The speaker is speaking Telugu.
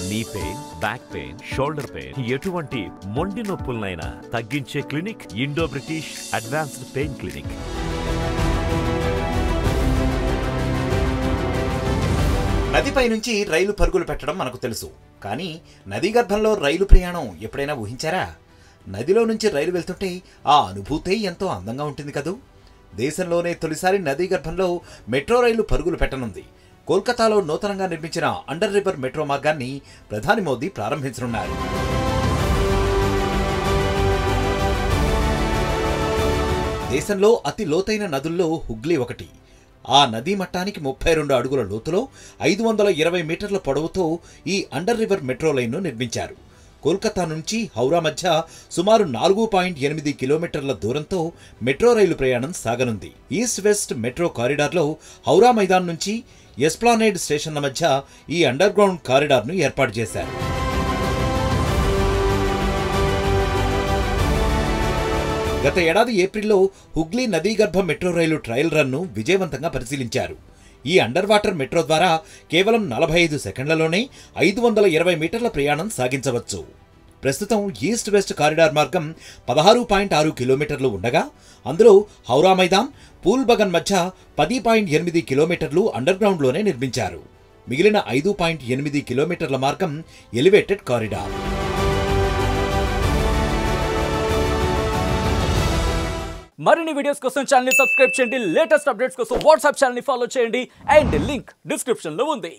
నీ pain, back pain, shoulder pain, ఎటువంటి మొండి నొప్పులనైనా తగ్గించే clinic Indo British advanced pain clinic. నదిపై నుంచి రైలు పరుగులు పెట్టడం మనకు తెలుసు. కానీ నదీ గర్భంలో రైలు ప్రయాణం ఎప్పుడైనా ఊహించారా? నదిలో నుంచి రైలు వెళ్తుంటే ఆ అనుభూతే ఎంతో అందంగా ఉంటుంది కదూ. దేశంలోనే తొలిసారి నదీ గర్భంలో మెట్రో రైలు పరుగులు పెట్టనుంది. కోల్కతాలో నూతనంగా నిర్మించిన అండర్ రివర్ మెట్రో మార్గాన్ని ప్రధాని మోదీ ప్రారంభించనున్నారు. దేశంలో అతి లోతైన నదుల్లో హుగ్లీ ఒకటి. ఆ నదీ మట్టానికి 32 అడుగుల లోతులో 520 మీటర్ల పొడవుతో ఈ అండర్ రివర్ మెట్రో లైన్ను నిర్మించారు. కోల్కతా నుంచి హౌరా మధ్య సుమారు 4.8 కిలోమీటర్ల దూరంతో మెట్రో రైలు ప్రయాణం సాగనుంది. ఈస్ట్ వెస్ట్ మెట్రో కారిడార్లో హౌరా మైదాన్ నుంచి ఎస్ప్లానేడ్ స్టేషన్ల మధ్య ఈ అండర్ గ్రౌండ్ కారిడార్ను ఏర్పాటు చేశారు. గత ఏడాది ఏప్రిల్లో హుగ్లీ నదీగర్భ మెట్రో రైలు ట్రయల్ రన్ను విజయవంతంగా పరిశీలించారు. ఈ అండర్ వాటర్ మెట్రో ద్వారా కేవలం 45 సెకండ్లలోనే 520 మీటర్ల ప్రయాణం సాగించవచ్చు. ప్రస్తుతం ఈస్ట్ వెస్ట్ కారిడార్ మార్గం 16.6 కిలోమీటర్లు ఉండగా అందులో హౌరా మైదాన్, పూల్బగన్ మధ్య 10.8 కిలోమీటర్లు అండర్ గ్రౌండ్లోనే నిర్మించారు. మిగిలిన 5.8 కిలోమీటర్ల మార్గం ఎలివేటెడ్ కారిడార్. మరిన్ని వీడియోస్ కోసం ఛానల్ ని సబ్స్క్రైబ్ చేయండి. లేటెస్ట్ అప్డేట్స్ కోసం వాట్సాప్ ఛానల్ ని ఫాలో చేయండి. అండ్ లింక్ డిస్క్రిప్షన్ లో ఉంది.